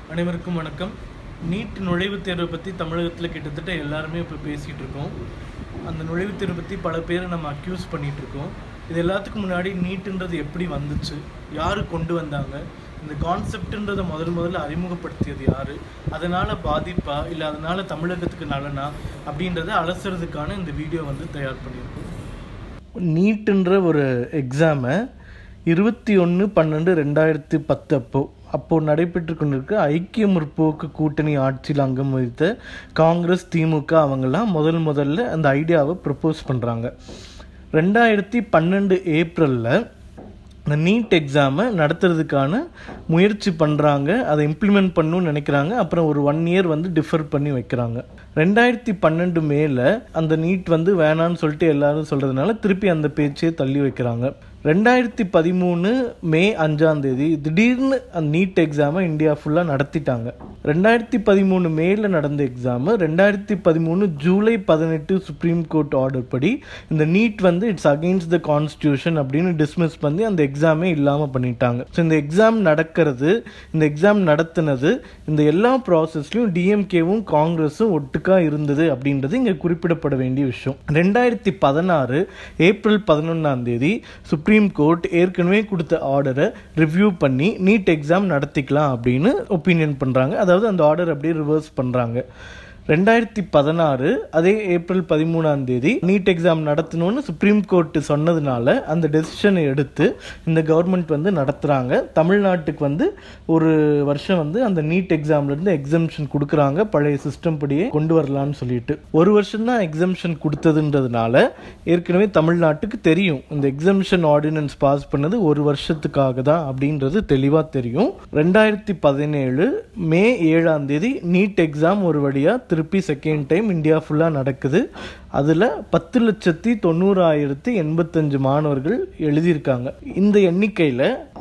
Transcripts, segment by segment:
அனைவருக்கும் வணக்கம். நீட் நுழைவுத் தேர்வை பற்றி தமிழகத்தில் கிட்டத்தட்ட எல்லாருமே இப்போ பேசிகிட்டு இருக்கோம். அந்த நுழைவுத் தேர்வை பற்றி பல பேரை நம்ம அக்யூஸ் பண்ணிகிட்ருக்கோம். இது எல்லாத்துக்கும் முன்னாடி நீட்டுன்றது எப்படி வந்துச்சு, யார் கொண்டு வந்தாங்க, இந்த கான்செப்டுன்றதை முதல்ல அறிமுகப்படுத்தியது யார், அதனால் பாதிப்பா இல்லை அதனால் தமிழகத்துக்கு நலனா அப்படின்றத அலசுறதுக்கான இந்த வீடியோ தயார் பண்ணியிருக்கோம். நீட்டுன்ற ஒரு எக்ஸாமை 21/12/2010 அப்போது நடைபெற்று கொண்டிருக்க ஐக்கிய முற்போக்கு கூட்டணி ஆட்சியில் அங்கம் வகித்த காங்கிரஸ், திமுக அவங்கெல்லாம் முதல்ல அந்த ஐடியாவை ப்ரப்போஸ் பண்ணுறாங்க. 2012 ஏப்ரலில் இந்த நீட் எக்ஸாமை நடத்துறதுக்கான முயற்சி பண்ணுறாங்க. அதை இம்ப்ளிமெண்ட் பண்ணணும்னு நினைக்கிறாங்க. அப்புறம் ஒரு 1 இயர் டிஃபர் பண்ணி வைக்கிறாங்க. 2012 மேலே அந்த நீட் வேணான்னு சொல்லிட்டு எல்லாரும் சொல்கிறதுனால திருப்பி அந்த பேச்சையே தள்ளி வைக்கிறாங்க. 2013 மே 5ஆம் தேதி திடீர்னு அந்த நீட் எக்ஸாமை இந்தியா ஃபுல்லாக நடத்திட்டாங்க. 2013 மேல நடந்த exam 2013 July 18 supreme court order படி இந்த NEET it's against the constitution அப்படின்னு டிஸ்மிஸ் பண்ணி அந்த எக்ஸாமே இல்லாமல் பண்ணிட்டாங்க. ஸோ இந்த எக்ஸாம் நடக்கிறது, இந்த எக்ஸாம் நடத்தினது, இந்த எல்லா ப்ராசஸ்லையும் டிஎம்கேவும் காங்கிரஸும் ஒட்டுக்கா இருந்தது அப்படின்றது இங்கே குறிப்பிடப்பட வேண்டிய விஷயம். 2016 ஏப்ரல் 11ஆம் தேதி சுப்ரீம் கோர்ட் ஏற்கனவே கொடுத்த ஆர்டரை ரிவ்யூ பண்ணி நீட் எக்ஸாம் நடத்திக்கலாம் அப்படின்னு ஒப்பீனியன் பண்ணுறாங்க. அதாவது அந்த ஆர்டர் அப்படியே ரிவர்ஸ் பண்ணுறாங்க. 2016 அதே ஏப்ரல் 13ஆம் தேதி நீட் எக்ஸாம் நடத்தணும்னு சுப்ரீம் கோர்ட் சொன்னதுனால அந்த டெசிஷனை எடுத்து இந்த கவர்மெண்ட் நடத்துகிறாங்க. தமிழ்நாட்டுக்கு ஒரு வருஷம் அந்த நீட் எக்ஸாம்லேருந்து எக்ஸம்ஷன் கொடுக்குறாங்க. பழைய சிஸ்டம் படியே கொண்டு வரலான்னு சொல்லிட்டு ஒரு வருஷம் தான் எக்ஸம்ஷன் கொடுத்ததுன்றதுனால ஏற்கனவே தமிழ்நாட்டுக்கு தெரியும் இந்த எக்ஸம்ஷன் ஆர்டினன்ஸ் பாஸ் பண்ணது ஒரு வருஷத்துக்காக தான் அப்படின்றது தெளிவாக தெரியும். 2017 மே 7ஆம் தேதி நீட் எக்ஸாம் ஒரு வழியாக திருப்பி செகண்ட் டைம் இந்தியா ஃபுல்லாக நடக்குது. அதில் 10,90,085 மாணவர்கள் எழுதியிருக்காங்க. இந்த எண்ணிக்கையில்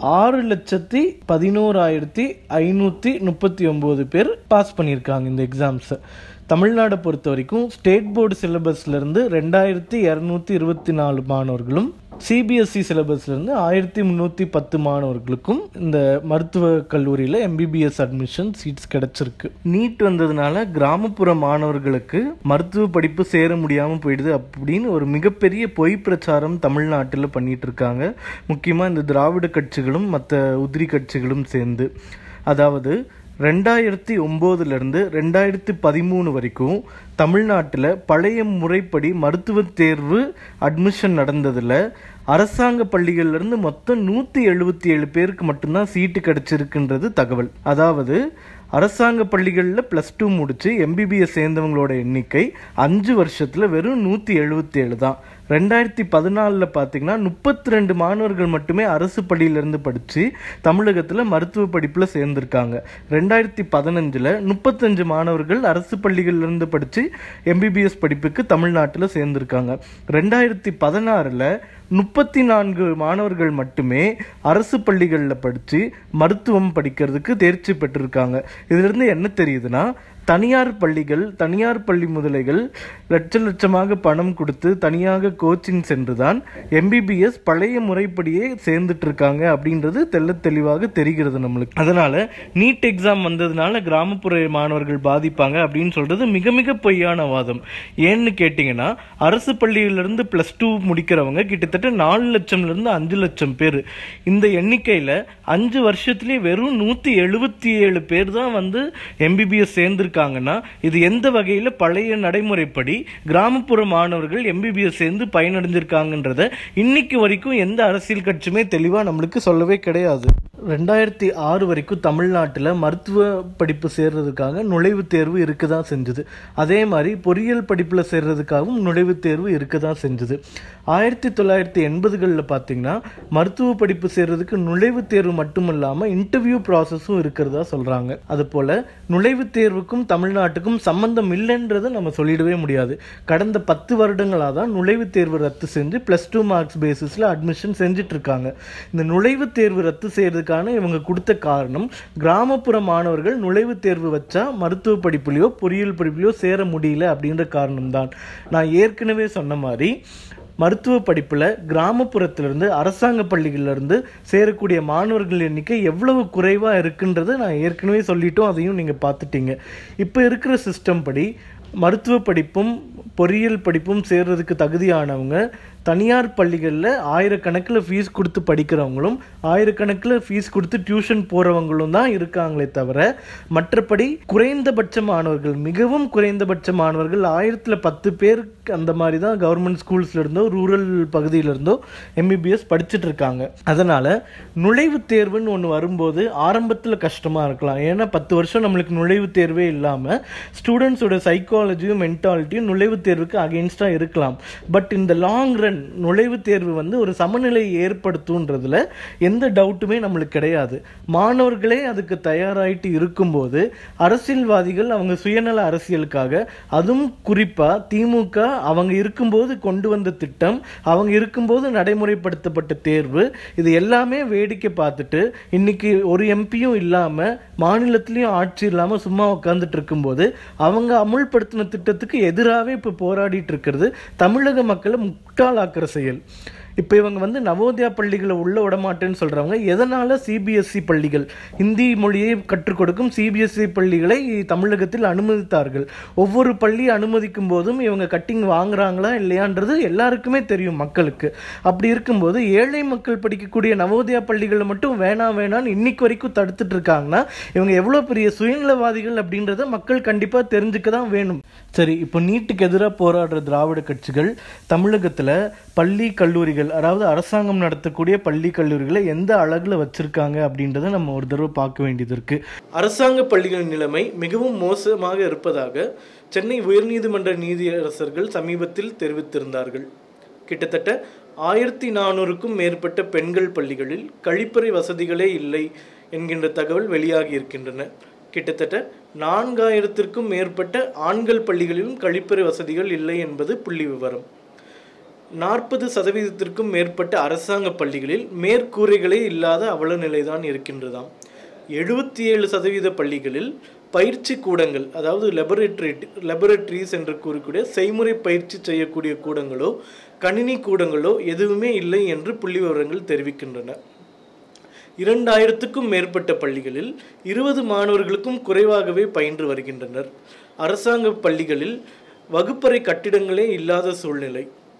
6,11,539 பேர் பாஸ் பண்ணியிருக்காங்க இந்த எக்ஸாம்ஸை. தமிழ்நாடை பொறுத்த வரைக்கும் ஸ்டேட் போர்டு சிலபஸ்லேருந்து 2,224 மாணவர்களும், சிபிஎஸ்இ சிலபஸ்லேருந்து 1,310 மாணவர்களுக்கும் இந்த மருத்துவ கல்லூரியில் எம்பிபிஎஸ் அட்மிஷன் சீட்ஸ் கிடைச்சிருக்கு. நீட் வந்ததுனால கிராமப்புற மாணவர்களுக்கு மருத்துவ படிப்பு சேர முடியாமல் போயிடுது அப்படின்னு ஒரு மிகப்பெரிய பொய் பிரச்சாரம் தமிழ்நாட்டில் பண்ணிட்டு இருக்காங்க. முக்கியமாக இந்த திராவிட கட்சிகளும் மற்ற உதிரி கட்சிகளும் சேர்ந்து. அதாவது 2009 2013 வரைக்கும் தமிழ்நாட்டில் பழைய முறைப்படி மருத்துவ தேர்வு அட்மிஷன் நடந்ததில் அரசாங்க பள்ளிகள்லேருந்து மொத்தம் 177 பேருக்கு மட்டும்தான் சீட்டு கிடைச்சிருக்குன்றது தகவல். அதாவது அரசாங்க பள்ளிகளில் +2 முடித்து எம்பிபிஎஸ் சேர்ந்தவங்களோட எண்ணிக்கை 5 வருஷத்தில் வெறும் 177 தான். 2014 பார்த்தீங்கன்னா 32 மாணவர்கள் மட்டுமே அரசு பள்ளியிலேருந்து படித்து தமிழகத்தில் மருத்துவ படிப்பில் சேர்ந்துருக்காங்க. 2015 35 மாணவர்கள் அரசு பள்ளிகளிலிருந்து படித்து எம்பிபிஎஸ் படிப்புக்கு தமிழ்நாட்டில் சேர்ந்துருக்காங்க. 2016 34 மாணவர்கள் மட்டுமே அரசு பள்ளிகளில் படித்து மருத்துவம் படிக்கிறதுக்கு தேர்ச்சி பெற்றிருக்காங்க. இதிலிருந்து என்ன தெரியுதுன்னா, தனியார் பள்ளிகள், தனியார் பள்ளி முதலைகள் லட்சமாக பணம் கொடுத்து தனியாக கோச்சிங் சென்று தான் எம்பிபிஎஸ் பழைய முறைப்படியே சேர்ந்துட்டு இருக்காங்க அப்படின்றது தெளிவாக தெரிகிறது நம்மளுக்கு. அதனால நீட் எக்ஸாம் வந்ததுனால கிராமப்புற மாணவர்கள் பாதிப்பாங்க அப்படின்னு சொல்றது மிக மிக பொய்யான வாதம். ஏன்னு கேட்டிங்கன்னா, அரசு பள்ளியிலிருந்து +2 முடிக்கிறவங்க கிட்டத்தட்ட 4 லட்சம்லேருந்து 5 லட்சம் பேர். இந்த எண்ணிக்கையில் 5 வருஷத்துலேயே வெறும் 177 பேர் தான் எம்பிபிஎஸ் சேர்ந்துருக்காங்க. இது எந்த வகையில் பழைய நடைமுறைப்படி கிராமப்புற மாணவர்கள் எம்பிபிஎஸ் சேர்ந்து பயனடைஞ்சிருக்காங்கன்றத இன்னைக்கு வரைக்கும் எந்த அரசியல் கட்சியுமே தெளிவா நம்மளுக்கு சொல்லவே கிடையாது. 2006 வரைக்கும் தமிழ்நாட்டில் மருத்துவ படிப்பு சேர்றதுக்காக நுழைவுத் தேர்வு இருக்க தான் செஞ்சுது. அதே மாதிரி பொறியியல் படிப்பில் சேர்றதுக்காகவும் நுழைவுத் தேர்வு இருக்க தான் செஞ்சுது. 1980களில் பார்த்தீங்கன்னா மருத்துவ படிப்பு சேர்றதுக்கு நுழைவுத் தேர்வு மட்டும் இல்லாமல் இன்டர்வியூ ப்ராசஸும் இருக்கிறதா சொல்கிறாங்க. அதுபோல் நுழைவுத் தேர்வுக்கும் தமிழ்நாட்டுக்கும் சம்பந்தம் இல்லைன்றதை நம்ம சொல்லிடவே முடியாது. கடந்த 10 வருடங்களாக தான் நுழைவுத் தேர்வு ரத்து செஞ்சு +2 மார்க்ஸ் பேசிஸில் அட்மிஷன் செஞ்சுட்டு இருக்காங்க. இந்த நுழைவுத் தேர்வு ரத்து செய்யறதுக்கான இவங்க கொடுத்த காரணம், கிராமப்புற மாணவர்கள் நுழைவுத் தேர்வு வச்சா மருத்துவ படிப்புலையோ பொறியியல் படிப்புலையோ சேர முடியல அப்படின்ற காரணம் தான். நான் ஏற்கனவே சொன்ன மாதிரி மருத்துவ படிப்பில் கிராமப்புறத்திலிருந்து அரசாங்க பள்ளிகளிலிருந்து சேரக்கூடிய மாணவர்கள் எண்ணிக்கை எவ்வளவு குறைவாக இருக்குன்றது நான் ஏற்கனவே சொல்லிட்டோம், அதையும் நீங்கள் பார்த்துட்டீங்க. இப்போ இருக்கிற சிஸ்டம் படி மருத்துவ படிப்பும் பொறியியல் படிப்பும் சேர்றதுக்கு தகுதியானவங்க தனியார் பள்ளிகளில் ஆயிரக்கணக்கில் ஃபீஸ் கொடுத்து படிக்கிறவங்களும் ஆயிரக்கணக்கில் ஃபீஸ் கொடுத்து டியூஷன் போகிறவங்களும் தான் இருக்காங்களே தவிர மற்றபடி குறைந்தபட்ச மாணவர்கள், மிகவும் குறைந்தபட்ச மாணவர்கள் 1010 பேர் அந்த மாதிரி தான் கவர்மெண்ட் ஸ்கூல்ஸ்ல இருந்தோ ரூரல் பகுதியில இருந்தோ எம்பிபிஎஸ் படிச்சுட்டு இருக்காங்க. அதனால நுழைவுத் தேர்வுன்னு ஒன்று வரும்போது ஆரம்பத்தில் கஷ்டமாக இருக்கலாம். ஏன்னா 10 வருஷம் நம்மளுக்கு நுழைவுத் தேர்வே இல்லாமல் ஸ்டூடெண்ட்ஸோட சைக்காலஜியும் மென்டாலிட்டியும் நுழைவுத் தேர்வுக்கு அகெயின்ஸ்டாக இருக்கலாம். பட் இந்த லாங் ரன் நுழைவுத் தேர்வு வந்து ஒரு சமநிலையை ஏற்படுத்துன்றதுல எந்த டவுட்டுமே நம்மளுக்கு கிடையாது. மாணவர்களே அதுக்கு தயாராயிட்டு இருக்கும்போது அரசியல்வாதிகள் அவங்க சுயநல அரசியலுக்காக, அதுவும் குறிப்பா திமுக அவங்க இருக்கும்போது கொண்டு வந்த திட்டம், அவங்க இருக்கும்போது நடைமுறைப்படுத்தப்பட்ட தேர்வு, இது எல்லாமே வேடிக்கை பார்த்துட்டு இன்னைக்கு ஒரு எம்பியும் இல்லாம மாநிலத்திலையும் ஆட்சி இல்லாம சும்மா உட்கார்ந்துட்டு இருக்கும்போது அவங்க அமுல்படுத்தின திட்டத்துக்கு எதிராகவே இப்ப போராடிட்டு இருக்கிறது தமிழக மக்களை முட்டாளாக்குற செயல். இப்போ இவங்க வந்து நவோதயா பள்ளிகளை உள்ள விடமாட்டேன்னு சொல்கிறவங்க எதனால் சிபிஎஸ்சி பள்ளிகள், ஹிந்தி மொழியை கற்றுக் கொடுக்கும் சிபிஎஸ்சி பள்ளிகளை தமிழகத்தில் அனுமதித்தார்கள்? ஒவ்வொரு பள்ளி அனுமதிக்கும் போதும் இவங்க கட்டிங் வாங்குறாங்களா இல்லையான்றது எல்லாருக்குமே தெரியும் மக்களுக்கு. அப்படி இருக்கும்போது ஏழை மக்கள் படிக்கக்கூடிய நவோதயா பள்ளிகளை மட்டும் வேணான்னு இன்னைக்கு வரைக்கும் தடுத்துட்டு இருக்காங்கன்னா இவங்க எவ்வளோ பெரிய சுயநலவாதிகள் அப்படின்றத மக்கள் கண்டிப்பாக தெரிஞ்சுக்க தான் வேணும். சரி, இப்போ நீட்டுக்கு எதிராக போராடுற திராவிட கட்சிகள் தமிழகத்தில் பள்ளி கல்லூரிகள், அதாவது அரசாங்கம் நடத்தக்கூடிய பள்ளி கல்லூரிகளை எந்த அழகுல வச்சிருக்காங்க அப்படின்றத நம்ம ஒரு தடவை பார்க்க வேண்டியது இருக்கு. அரசாங்க பள்ளிகளின் நிலைமை மிகவும் மோசமாக இருப்பதாக சென்னை உயர்நீதிமன்ற நீதியரசர்கள் சமீபத்தில் தெரிவித்திருந்தார்கள். கிட்டத்தட்ட 1400க்கும் மேற்பட்ட பெண்கள் பள்ளிகளில் கழிப்பறை வசதிகளே இல்லை என்கின்ற தகவல் வெளியாகி இருக்கின்றன. கிட்டத்தட்ட 4000க்கும் மேற்பட்ட ஆண்கள் பள்ளிகளிலும் கழிப்பறை வசதிகள் இல்லை என்பது புள்ளி விவரம். 40% மேற்பட்ட அரசாங்க பள்ளிகளில் மேற்கூரைகளே இல்லாத அவல நிலைதான் இருக்கின்றதாம். 77% பள்ளிகளில் பயிற்சி கூடங்கள், அதாவது லெபரட்டரிஸ் என்று கூறக்கூடிய செய்முறை பயிற்சி செய்யக்கூடிய கூடங்களோ கணினி கூடங்களோ எதுவுமே இல்லை என்று புள்ளி விவரங்கள் தெரிவிக்கின்றன. 2000க்கும் மேற்பட்ட பள்ளிகளில் 20 மாணவர்களுக்கும் குறைவாகவே பயின்று வருகின்றனர். அரசாங்க பள்ளிகளில் வகுப்பறை கட்டிடங்களே இல்லாத சூழ்நிலை.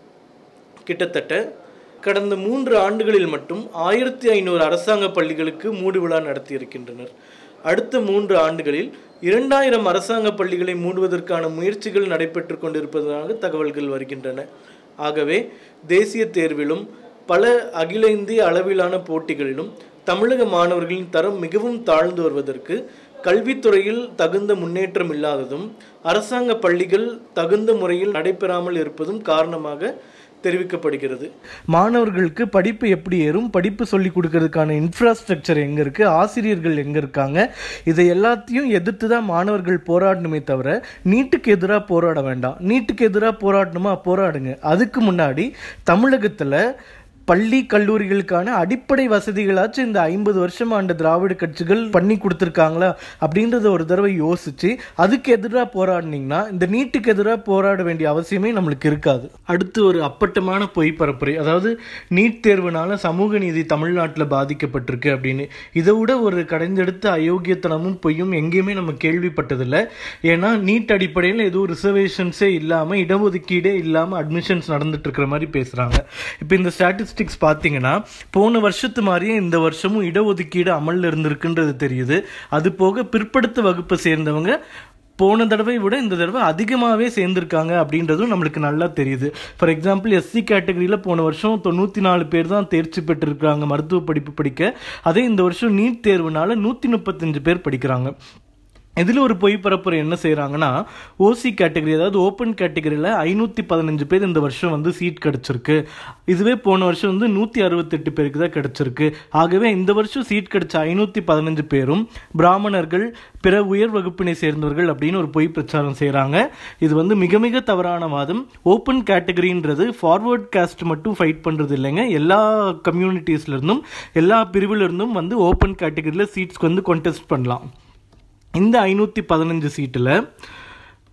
கிட்டத்தட்ட கடந்த 3 ஆண்டுகளில் மட்டும் 1500 அரசாங்க பள்ளிகளுக்கு மூடு விழா நடத்தியிருக்கின்றனர். அடுத்த 3 ஆண்டுகளில் 2000 அரசாங்க பள்ளிகளை மூடுவதற்கான முயற்சிகள் நடைபெற்று கொண்டிருப்பதாக தகவல்கள் வருகின்றன. ஆகவே தேசிய தேர்விலும் பல அகில இந்திய அளவிலான போட்டிகளிலும் தமிழக மாணவர்களின் தரம் மிகவும் தாழ்ந்து வருவதற்கு கல்வித்துறையில் தகுந்த முன்னேற்றம் இல்லாததும் அரசாங்க பள்ளிகள் தகுந்த முறையில் நடைபெறாமல் இருப்பதும் காரணமாக தெரிவிக்கப்படுகிறது. மாணவர்களுக்கு படிப்பு எப்படி ஏறும், படிப்பு சொல்லி கொடுக்கறதுக்கான இன்ஃப்ராஸ்ட்ரக்சர் எங்க இருக்கு, ஆசிரியர்கள் எங்க இருக்காங்க, இதை எல்லாத்தையும் எதிர்த்து தான் மாணவர்கள் போராடணுமே தவிர நீட்டுக்கு எதிராக போராட வேண்டாம். நீட்டுக்கு எதிராக போராடணுமா, போராடுங்க. அதுக்கு முன்னாடி தமிழகத்துல பள்ளி கல்லூரிகளுக்கான அடிப்படை வசதிகளாச்சும் இந்த 50 வருஷம் ஆண்ட திராவிட கட்சிகள் பண்ணி கொடுத்துருக்காங்களா அப்படின்றத ஒரு தடவை யோசிச்சு அதுக்கு எதிராக போராடினீங்கன்னா இந்த நீட்டுக்கு எதிராக போராட வேண்டிய அவசியமே நம்மளுக்கு இருக்காது. அடுத்து ஒரு அப்பட்டமான பொய் பரப்புரை, அதாவது நீட் தேர்வுனால சமூக நீதி தமிழ்நாட்டில் பாதிக்கப்பட்டிருக்கு அப்படின்னு. இதை விட ஒரு கடைந்தெடுத்த அயோக்கியத்தனமும் பொய்யும் எங்கேயுமே நம்ம கேள்விப்பட்டதில்லை. ஏன்னா நீட் அடிப்படையில் எதுவும் ரிசர்வேஷன்ஸே இல்லாமல், இடஒதுக்கீடே இல்லாமல் அட்மிஷன்ஸ் நடந்துட்டு இருக்கிற மாதிரி பேசுகிறாங்க. இப்போ இந்த ஸ்டாட்டிஸ்டிக்ஸ் பார்த்தீங்கன்னா போன வருஷத்து மாதிரியே இந்த வருஷமும் இடஒதுக்கீடு அமல்ல இருந்திருக்குன்றது தெரியுது. அது போக பிற்படுத்த வகுப்பை சேர்ந்தவங்க போன தடவை விட இந்த தடவை அதிகமாகவே சேர்ந்திருக்காங்க அப்படின்றதும் நம்மளுக்கு நல்லா தெரியுது. ஃபார் எக்ஸாம்பிள் எஸ்சி கேட்டகரியில் போன வருஷம் 94 பேர் தான் தேர்ச்சி பெற்றிருக்கிறாங்க மருத்துவ படிப்பு படிக்க. அதே இந்த வருஷம் நீட் தேர்வுனால 135 பேர் படிக்கிறாங்க. இதில் ஒரு பொய் பரப்புரை என்ன செய்கிறாங்கன்னா, ஓசி கேட்டகரி, அதாவது ஓப்பன் கேட்டகரியில் 515 பேர் இந்த வருஷம் வந்து சீட் கிடச்சிருக்கு. இதுவே போன வருஷம் வந்து 168 பேருக்கு தான் கிடச்சிருக்கு. ஆகவே இந்த வருஷம் சீட் கிடச்ச 515 பேரும் பிராமணர்கள், பிற உயர் வகுப்பினை சேர்ந்தவர்கள் அப்படின்னு ஒரு பொய் பிரச்சாரம் செய்கிறாங்க. இது வந்து மிக மிக தவறான வாதம். ஓப்பன் கேட்டகரின்றது ஃபார்வர்ட் காஸ்ட் மட்டும் ஃபைட் பண்ணுறது இல்லைங்க. எல்லா கம்யூனிட்டிஸ்லேருந்தும் எல்லா பிரிவிலிருந்தும் வந்து ஓப்பன் கேட்டகரியில் சீட்ஸ்க்கு வந்து கான்டெஸ்ட் பண்ணலாம். இந்த 515 சீட்டில்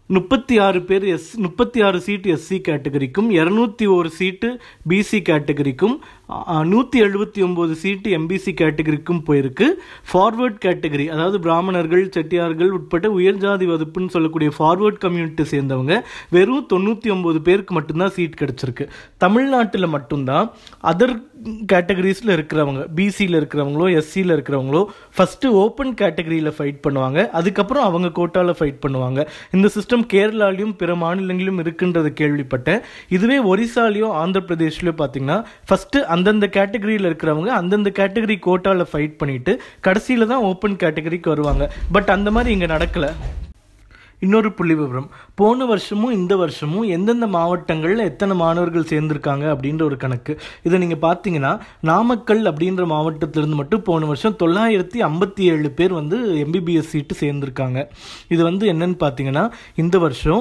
36 பேர் 36 சீட்டு எஸ்சி கேட்டகரிக்கும், 201 சீட்டு பிசி கேட்டகரிக்கும், 179 சீட்டு எம்பிசி கேட்டகரிக்கும் போயிருக்கு. ஃபார்வர்ட் கேட்டகரி, அதாவது பிராமணர்கள், செட்டியார்கள் உட்பட்ட உயர்ஜாதி வகுப்புன்னு சொல்லக்கூடிய ஃபார்வர்ட் கம்யூனிட்டி சேர்ந்தவங்க வெறும் 99 பேருக்கு மட்டும்தான் சீட் கிடைச்சிருக்கு. தமிழ்நாட்டில் மட்டும்தான் அதர் கேட்டகரிஸில் இருக்கிறவங்க, பிசியில் இருக்கிறவங்களோ எஸ்சியில் இருக்கிறவங்களோ ஃபஸ்ட்டு ஓப்பன் கேட்டகரியில் ஃபைட் பண்ணுவாங்க, அதுக்கப்புறம் அவங்க கோட்டாவில் ஃபைட் பண்ணுவாங்க. இந்த சிஸ்டம் கேரளாலையும் பிற மாநிலங்களிலும் இருக்குன்றது கேள்விப்பட்டேன். இதுவே ஒரிசாலையோ ஆந்திர பிரதேஷ்லையோ பார்த்தீங்கன்னா ஃபஸ்ட்டு அந்தந்த கேட்டகரியில் இருக்கிறவங்க அந்தந்த கேட்டகரி கோட்டாவில் ஃபைட் பண்ணிட்டு கடைசியில் தான் ஓப்பன் கேட்டகரிக்கு வருவாங்க. பட் அந்த மாதிரி இங்கே நடக்கலை. இன்னொரு புள்ளி விவரம், போன வருஷமும் இந்த வருஷமும் எந்தெந்த மாவட்டங்களில் எத்தனை மாணவர்கள் சேர்ந்திருக்காங்க அப்படின்ற ஒரு கணக்கு. இதை நீங்கள் பார்த்தீங்கன்னா நாமக்கல் அப்படின்ற மாவட்டத்திலிருந்து மட்டும் போன வருஷம் 957 பேர் வந்து எம்பிபிஎஸ் சீட்டு சேர்ந்திருக்காங்க. இது வந்து என்னன்னு பார்த்தீங்கன்னா இந்த வருஷம்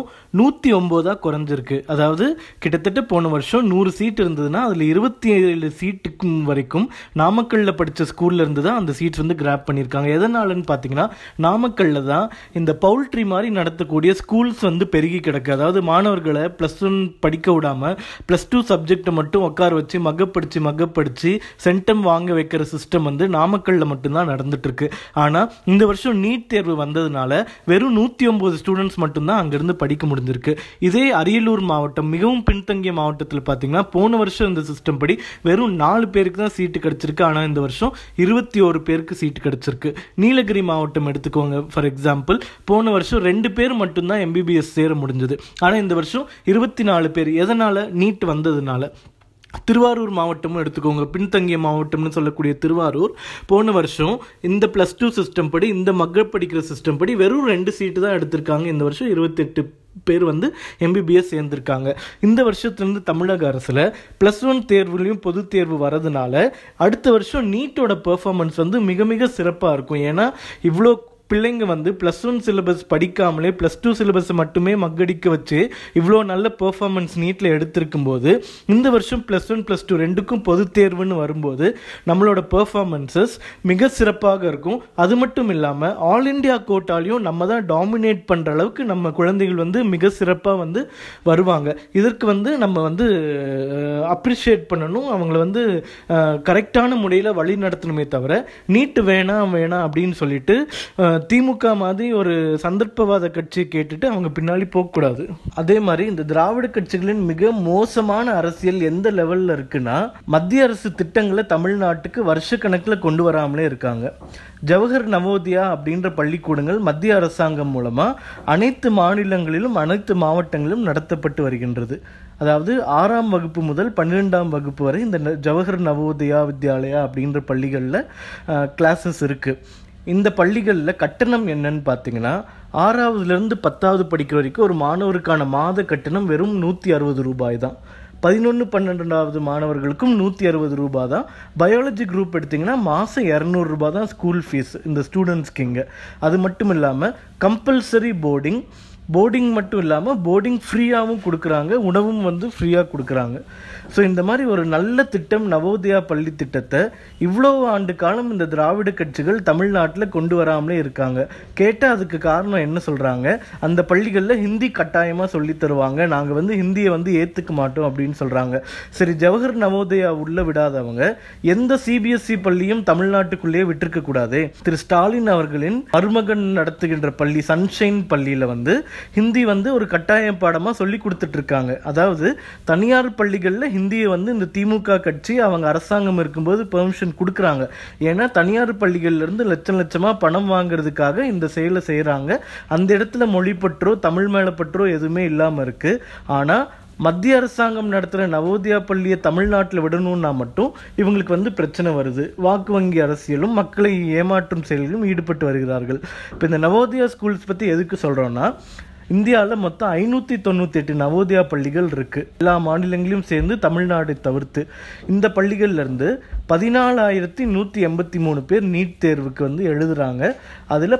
109 குறைஞ்சிருக்கு. அதாவது கிட்டத்தட்ட போன வருஷம் 100 சீட் இருந்ததுன்னா அதில் 27 சீட்டுக்கும் வரைக்கும் நாமக்கல்லில் படித்த ஸ்கூல்ல இருந்து தான் அந்த சீட் வந்து கிராப் பண்ணியிருக்காங்க. எதனாலன்னு பார்த்தீங்கன்னா நாமக்கல்லில் தான் இந்த பவுல்ட்ரி மாதிரி நடத்தக்கூடிய ஸ்கூல்ஸ் வந்து பெருகி கிடக்கு. அதாவது மாணவர்களை +1 படிக்க விடாமல் +2 சப்ஜெக்டை மட்டும் உட்கார வச்சு மகப்படிச்சு சென்டம் வாங்க வைக்கிற சிஸ்டம் வந்து நாமக்கல்ல மட்டும்தான் நடந்துட்டு இருக்கு. ஆனால் இந்த வருஷம் நீட் தேர்வு வந்ததுனால வெறும் 109 ஸ்டூடெண்ட்ஸ் மட்டும்தான் அங்கிருந்து படிக்க முடிஞ்சிருக்கு. இதே அரியலூர் மாவட்டம், மிகவும் பின்தங்கிய மாவட்டத்தில் பார்த்தீங்கன்னா போன வருஷம் இந்த சிஸ்டம் படி வெறும் 4 பேருக்கு தான் சீட்டு கிடைச்சிருக்கு. ஆனால் இந்த வருஷம் 21 பேருக்கு சீட்டு கிடைச்சிருக்கு. நீலகிரி மாவட்டம் எடுத்துக்கோங்க ஃபார் எக்ஸாம்பிள், போன வருஷம் 2 பேர் மட்டும்தான் எம்பிபிஎஸ் சேர முடிஞ்சது. ஆனால் இந்த வருஷம் 24 பேர். எதனால? நீட் வந்ததுனால. திருவாரூர் மாவட்டமும் எடுத்துக்கோங்க, பின்தங்கிய மாவட்டம்னு சொல்லக்கூடிய திருவாரூர் போன வருஷம் இந்த +2 சிஸ்டம் படி, இந்த மக்கள் படிக்கிற சிஸ்டம் படி வெறும் 2 சீட்டு தான் எடுத்திருக்காங்க. இந்த வருஷம் 28 பேர் வந்து எம்பிபிஎஸ் சேர்ந்திருக்காங்க. இந்த வருஷத்துலேருந்து தமிழக அரசில் +1 தேர்வுலையும் பொது தேர்வு வரதுனால அடுத்த வருஷம் நீட்டோட பெர்ஃபார்மன்ஸ் வந்து மிக மிக சிறப்பாக இருக்கும். ஏன்னா இவ்வளோ பிள்ளைங்க வந்து +1 சிலபஸ் படிக்காமலே +2 சிலபஸை மட்டுமே மக்கடிக்க வச்சு இவ்வளோ நல்ல பெர்ஃபார்மன்ஸ் நீட்டில் எடுத்திருக்கும் போது இந்த வருஷம் +1 +2 ரெண்டுக்கும் பொது தேர்வுன்னு வரும்போது நம்மளோட பெர்ஃபார்மன்ஸஸ் மிக சிறப்பாக இருக்கும். அது மட்டும் இல்லாமல் ஆல் இண்டியா கோட்டாலையும் நம்ம தான் டாமினேட் பண்ணுற அளவுக்கு நம்ம குழந்தைகள் வந்து மிக சிறப்பாக வந்து வருவாங்க. இதற்கு வந்து நம்ம வந்து அப்ரிஷியேட் பண்ணணும், அவங்கள வந்து கரெக்டான முறையில் வழி நடத்தணுமே தவிர நீட்டு வேணாம் அப்படின்னு சொல்லிட்டு திமுக மாதிரி ஒரு சந்தர்ப்பவாத கட்சியை கேட்டுட்டு அவங்க பின்னாடி போகக்கூடாது. அதே மாதிரி இந்த திராவிட கட்சிகளின் மிக மோசமான அரசியல் எந்த லெவலில் இருக்குன்னா, மத்திய அரசு திட்டங்களை தமிழ்நாட்டுக்கு வருஷ கணக்கில் கொண்டு வராமலே இருக்காங்க. ஜவஹர் நவோதயா அப்படின்ற பள்ளிக்கூடங்கள் மத்திய அரசாங்கம் மூலமாக அனைத்து மாநிலங்களிலும் அனைத்து மாவட்டங்களிலும் நடத்தப்பட்டு வருகின்றது. அதாவது 6ஆம் வகுப்பு முதல் 12ஆம் வகுப்பு வரை இந்த ஜவஹர் நவோதயா வித்யாலயா அப்படின்ற பள்ளிகளில் கிளாஸஸ் இருக்குது. இந்த பள்ளிகளில் கட்டணம் என்னன்னு பார்த்தீங்கன்னா 6ஆவதுலேருந்து 10ஆவது படிக்கிற வரைக்கும் ஒரு மாணவருக்கான மாத கட்டணம் வெறும் 160 ரூபாய் தான். 11, 12ஆவது மாணவர்களுக்கும் 160 ரூபாய் தான். பயாலஜி குரூப் எடுத்திங்கன்னா மாதம் 200 ரூபாய் தான் ஸ்கூல் ஃபீஸ் இந்த ஸ்டூடெண்ட்ஸ்க்கு இங்கே. அது மட்டும் இல்லாமல் கம்பல்சரி போர்டிங் மட்டும் இல்லாமல் போர்டிங் ஃப்ரீயாகவும் கொடுக்குறாங்க, உணவும் வந்து ஃப்ரீயாக கொடுக்குறாங்க. ஸோ இந்த மாதிரி ஒரு நல்ல திட்டம் நவோதயா பள்ளி திட்டத்தை இவ்வளோ ஆண்டு காலம் இந்த திராவிட கட்சிகள் தமிழ்நாட்டில் கொண்டு வராமலே இருக்காங்க. கேட்டால் அதுக்கு காரணம் என்ன சொல்கிறாங்க, அந்த பள்ளிகளில் ஹிந்தி கட்டாயமாக சொல்லி தருவாங்க, நாங்கள் வந்து ஹிந்தியை வந்து ஏற்றுக்க மாட்டோம் அப்படின்னு சொல்கிறாங்க. சரி, ஜவஹர் நவோதயா உள்ள விடாதவங்க எந்த சிபிஎஸ்இ பள்ளியும் தமிழ்நாட்டுக்குள்ளேயே விட்டுருக்கக்கூடாது. திரு ஸ்டாலின் அவர்களின் மருமகன் நடத்துகின்ற பள்ளி சன்ஷைன் பள்ளியில் வந்து ஹிந்தி வந்து ஒரு கட்டாய பாடமாக சொல்லி கொடுத்துட்டு இருக்காங்க. அதாவது தனியார் பள்ளிகளில் ஹிந்தியை வந்து இந்த திமுக கட்சி அவங்க அரசாங்கம் இருக்கும்போது பெர்மிஷன் கொடுக்குறாங்க. ஏன்னா தனியார் பள்ளிகள்லேருந்து லட்சமாக பணம் வாங்குறதுக்காக இந்த செயலை செய்கிறாங்க. அந்த இடத்துல மொழி பற்றோ தமிழ் மேலே பற்றோ எதுவுமே இல்லாமல் இருக்குது. ஆனால் மத்திய அரசாங்கம் நடத்துகிற நவோதயா பள்ளியை தமிழ்நாட்டில் விடணும்னா மட்டும் இவங்களுக்கு வந்து பிரச்சனை வருது. வாக்கு வங்கி அரசியலும் மக்களை ஏமாற்றும் செயலிலும் ஈடுபட்டு வருகிறார்கள். இப்போ இந்த நவோதயா ஸ்கூல்ஸ் பற்றி எதுக்கு சொல்கிறோன்னா, இந்தியாவில் மொத்தம் 598 நவோதயா பள்ளிகள் இருக்குது, எல்லா மாநிலங்களையும் சேர்ந்து தமிழ்நாடை தவிர்த்து. இந்த பள்ளிகள்லேருந்து 14,183 பேர் நீட் தேர்வுக்கு வந்து எழுதுறாங்க. அதில்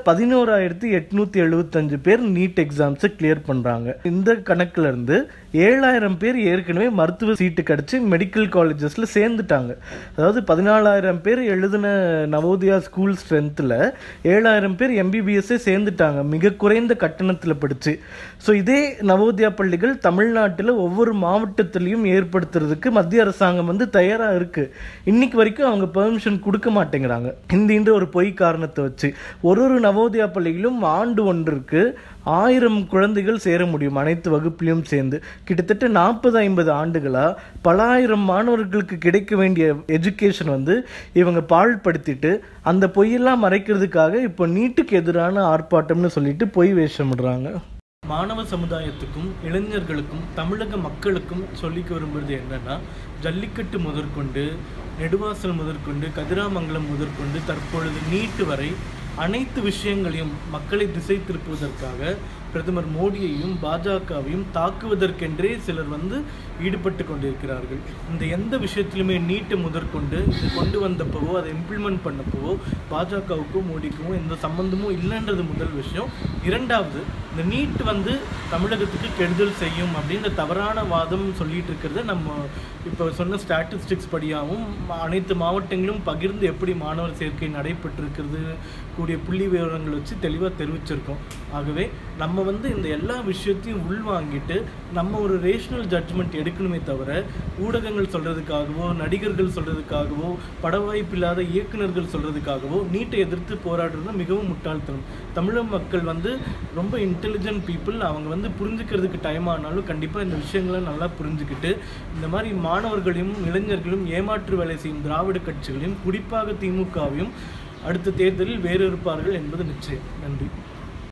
11,875 பேர் நீட் எக்ஸாம்ஸை கிளியர் பண்ணுறாங்க. இந்த கணக்கில் இருந்து 7,000 பேர் ஏற்கனவே மருத்துவ சீட்டு கிடச்சி மெடிக்கல் காலேஜஸில் சேர்ந்துட்டாங்க. அதாவது 14,000 பேர் எழுதின நவோதயா ஸ்கூல் ஸ்ட்ரென்த்தில் 7,000 பேர் எம்பிபிஎஸ்ஸே சேர்ந்துட்டாங்க, மிக குறைந்த கட்டணத்தில் படித்து. ஸோ இதே நவோதயா பள்ளிகள் தமிழ்நாட்டில் ஒவ்வொரு மாவட்டத்திலையும் ஏற்படுத்துறதுக்கு மத்திய அரசாங்கம் வந்து தயாராக இருக்குது. இன்னைக்கு வரைக்கும் அவங்க பெர்மிஷன் கொடுக்க மாட்டேங்கிறாங்க. இந்தின்ற ஒரு பொய் காரணத்தை வச்சு ஒரு நவோதயா பள்ளியிலும் ஆண்டு ஒன்றிற்கு 1000 குழந்தைகள் சேர முடியும், அனைத்து வகுப்பிலையும் சேர்ந்து. கிட்டத்தட்ட 40-50 ஆண்டுகளாக பல ஆயிரம் மாணவர்களுக்கு கிடைக்க வேண்டிய எஜுகேஷன் வந்து இவங்க பாழ்படுத்திட்டு அந்த பொய்யெல்லாம் மறைக்கிறதுக்காக இப்போ நீட்டுக்கு எதிரான ஆர்ப்பாட்டம்னு சொல்லிட்டு பொய் வேஷம் விடுறாங்க. மாணவ சமுதாயத்துக்கும் இளைஞர்களுக்கும் தமிழக மக்களுக்கும் சொல்லிக்க விரும்புறது என்னன்னா, ஜல்லிக்கட்டு முதற்கொண்டு நெடுவாசல் முதற்கொண்டு கதிராமங்கலம் முதற்கொண்டு தற்பொழுது நீட் வரை அனைத்து விஷயங்களையும் மக்களை திசை திருப்புவதற்காக பிரதமர் மோடியையும் பாஜகவையும் தாக்குவதற்கென்றே சிலர் வந்து ஈடுபட்டு கொண்டிருக்கிறார்கள். இந்த எந்த விஷயத்திலுமே நீட்டை முதற்கொண்டு இது கொண்டு வந்தப்பவோ அதை இம்ப்ளிமெண்ட் பண்ணப்பவோ பாஜகவுக்கும் மோடிக்கும் எந்த சம்பந்தமும் இல்லைன்றது முதல் விஷயம். இரண்டாவது, இந்த நீட் வந்து தமிழகத்துக்கு கெடுதல் செய்யும் அப்படின்ற தவறான வாதம் சொல்லிட்டு இருக்கிறத நம்ம இப்போ சொன்ன ஸ்டாட்டிஸ்டிக்ஸ் படியாகவும் அனைத்து மாவட்டங்களும் பகிர்ந்து எப்படி மாணவர் சேர்க்கை நடைபெற்றிருக்கிறது கூடிய புள்ளி விவரங்கள் வச்சு தெளிவாக தெரிவிச்சிருக்கோம். ஆகவே நம்ம வந்து இந்த எல்லா விஷயத்தையும் உள்வாங்கிட்டு நம்ம ஒரு ரேஷனல் ஜட்ஜ்மெண்ட் எடுக்கணுமே தவிர ஊடகங்கள் சொல்கிறதுக்காகவோ நடிகர்கள் சொல்கிறதுக்காகவோ பட வாய்ப்பில்லாத இயக்குநர்கள் சொல்கிறதுக்காகவோ நீட்டை எதிர்த்து போராடுறது மிகவும் முட்டாள்தனம். தமிழக மக்கள் வந்து ரொம்ப இன்டெலிஜென்ட் பீப்புள். அவங்க வந்து புரிஞ்சுக்கிறதுக்கு டைம் ஆனாலும் கண்டிப்பாக இந்த விஷயங்களை நல்லா புரிஞ்சுக்கிட்டு இந்த மாதிரி மாணவர்களையும் இளைஞர்களையும் ஏமாற்று வேலை செய்யும் திராவிட கட்சிகளையும் குறிப்பாக திமுகவையும் அடுத்த தேர்தலில் வேறு இருப்பார்கள் என்பது நிச்சயம். நன்றி.